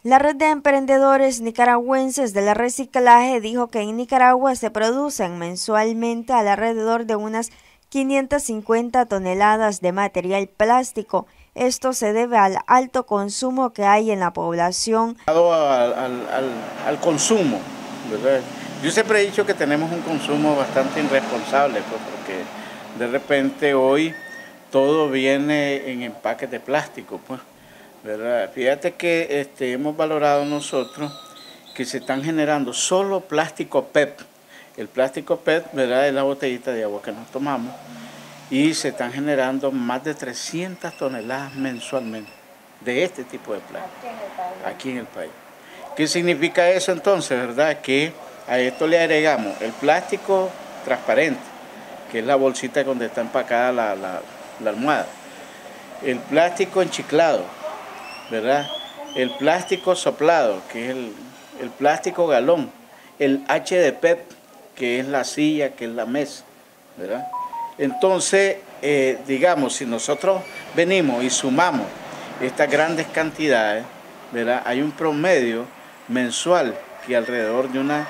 La red de emprendedores nicaragüenses del reciclaje dijo que en Nicaragua se producen mensualmente alrededor de unas 550 toneladas de material plástico. Esto se debe al alto consumo que hay en la población. Al consumo, ¿verdad? Yo siempre he dicho que tenemos un consumo bastante irresponsable, pues, porque de repente hoy todo viene en empaques de plástico, pues, ¿verdad? Fíjate que hemos valorado nosotros que se están generando solo plástico PET. El plástico PET, ¿verdad?, es la botellita de agua que nos tomamos, y se están generando más de 300 toneladas mensualmente de este tipo de plástico aquí en el país. ¿Qué significa eso entonces, verdad? Que a esto le agregamos el plástico transparente, que es la bolsita donde está empacada la almohada, el plástico enchiclado, ¿verdad? El plástico soplado, que es el plástico galón, el HDPE, que es la silla, que es la mesa, ¿verdad? Entonces, digamos, si nosotros venimos y sumamos estas grandes cantidades, ¿verdad?, hay un promedio mensual que alrededor de unas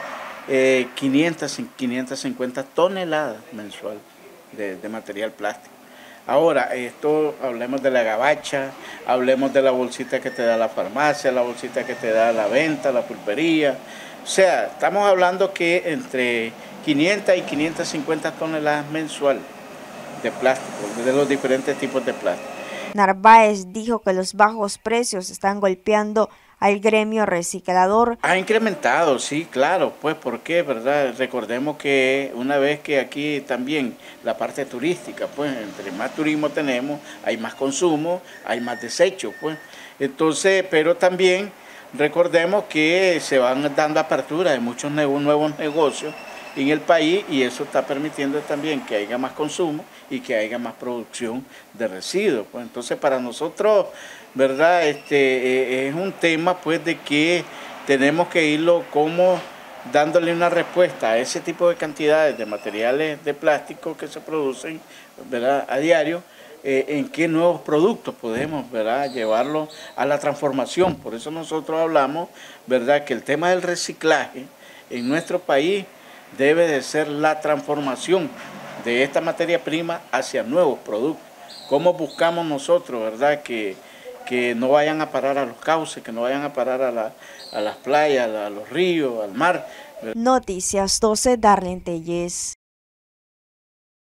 550 toneladas mensual de material plástico. Ahora, esto, hablemos de la gabacha, hablemos de la bolsita que te da la farmacia, la bolsita que te da la venta, la pulpería. O sea, estamos hablando que entre 500 y 550 toneladas mensual de plástico, de los diferentes tipos de plástico. Narváez dijo que los bajos precios están golpeando al gremio reciclador. Ha incrementado, sí, claro, pues ¿por qué, verdad? Recordemos que una vez que aquí también la parte turística, pues entre más turismo tenemos, hay más consumo, hay más desecho, pues. Entonces, pero también recordemos que se van dando aperturas de muchos nuevos negocios en el país, y eso está permitiendo también que haya más consumo y que haya más producción de residuos. Pues entonces para nosotros, ¿verdad? Es un tema pues de que tenemos que irlo como dándole una respuesta a ese tipo de cantidades de materiales de plástico que se producen, ¿verdad?, a diario. En qué nuevos productos podemos, ¿verdad?, llevarlo a la transformación. Por eso nosotros hablamos, ¿verdad?, que el tema del reciclaje en nuestro país debe de ser la transformación de esta materia prima hacia nuevos productos. ¿Cómo buscamos nosotros, verdad, que no vayan a parar a los cauces, que no vayan a parar a las playas, a los ríos, al mar? Noticias 12, Darlene Telles.